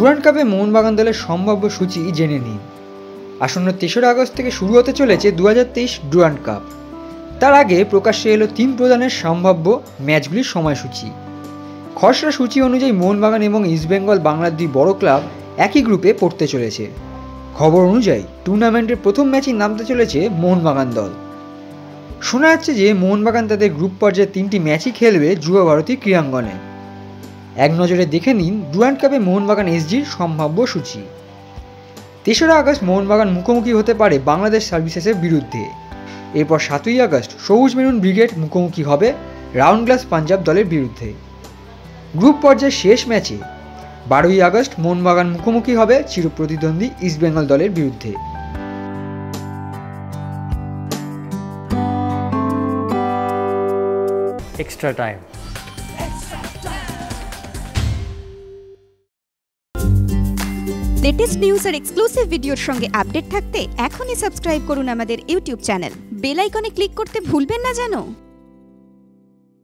Durand কাপে মোহনবাগান দলের সম্ভাব্য সূচি জেনে নিন। আসন্ন ৩রা আগস্ট থেকে শুরু হতে চলেছে ২০২৩ ডুরান্ড কাপ। তার আগে প্রকাশ্যে এলো টিম প্রদানের সম্ভাব্য ম্যাচগুলির সময়সূচি। খসড়া সূচি অনুযায়ী মোহনবাগান এবং ইস্টবেঙ্গল বাংলার দুই বড় ক্লাব একই গ্রুপে পড়তে চলেছে। খবর অনুযায়ী টুর্নামেন্টের প্রথম ম্যাচেই নামতে চলেছে মোহনবাগান দল। শোনা যাচ্ছে যে মোহনবাগান তাদের গ্রুপ পর্যায়ে 3টি ম্যাচই খেলবে যুবা ভারতী ক্রীড়াঙ্গনে। এক নজরে দেখে নিন ডুরান্ড কাপে মোহনবাগান এসজির সম্ভাব্য সূচি। ৩রা আগস্ট মোহনবাগান মুখোমুখি হতে পারে বাংলাদেশ সার্ভিসেসের বিরুদ্ধে। এরপর ৭ই আগস্ট সবুজ মেরুন ব্রিগেড মুখোমুখি হবে রাউন্ড গ্লাস পাঞ্জাব দলের বিরুদ্ধে। গ্রুপ পর্যায়ের শেষ ম্যাচে ১২ই আগস্ট মোহনবাগান মুখোমুখি হবে চিরপ্রতিদ্বন্দ্বী ইস্টবেঙ্গল দলের বিরুদ্ধে। Extra time. লেটেস্ট নিউজ আর এক্সক্লুসিভ ভিডিওর সঙ্গে আপডেট থাকতে এখনই সাবস্ক্রাইব করুন আমাদের ইউটিউব চ্যানেল। বেল আইকনে ক্লিক করতে ভুলবেন না যেন।